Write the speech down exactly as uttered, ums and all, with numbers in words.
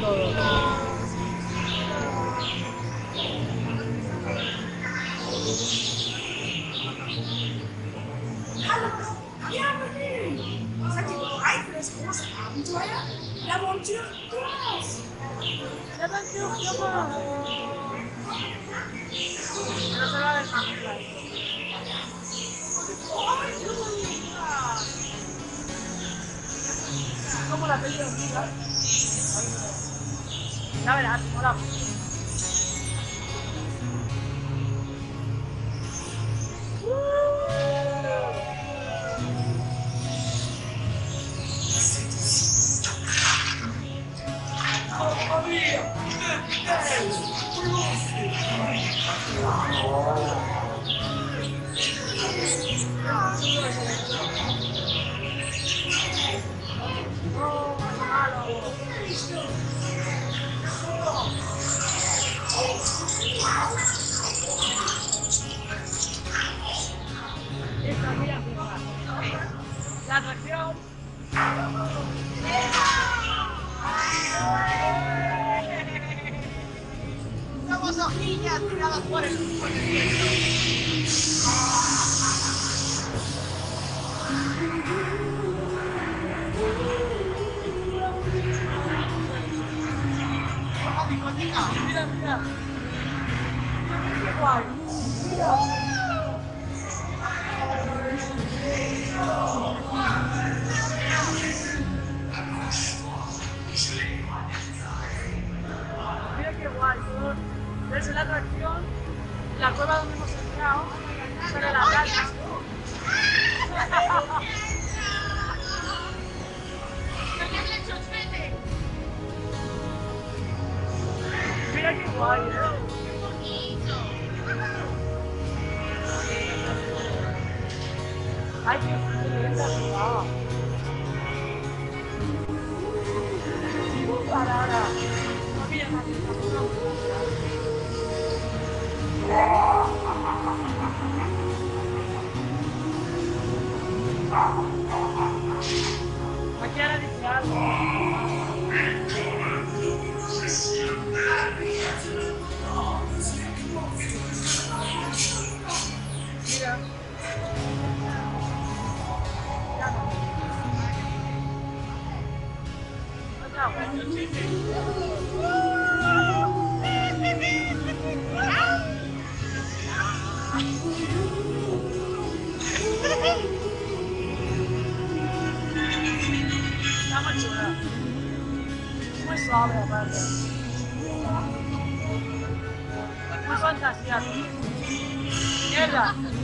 todo. Hallo, ja, Berlin. Seid ihr bereit für das große Abenteuer? L'aventure commence. L'aventure commence. Pero se va a desmantelar. Como la peli de hormigas. Ya verás, mola. Esta, mira, la atracción. Somos hojillas tiradas por el por el viento. Mira, mira. Qué guay. Mira. Mira qué guay. Ves la atracción, la cueva donde hemos entrado, sale la rata. Mira qué guay, ¿eh? Qué bonito. Ay, qué linda ciudad. Parada. No, mira, aquí ahora dice algo. Mira. Está muy chula. Muy suave, aparte. Muy fantasía. Mierda.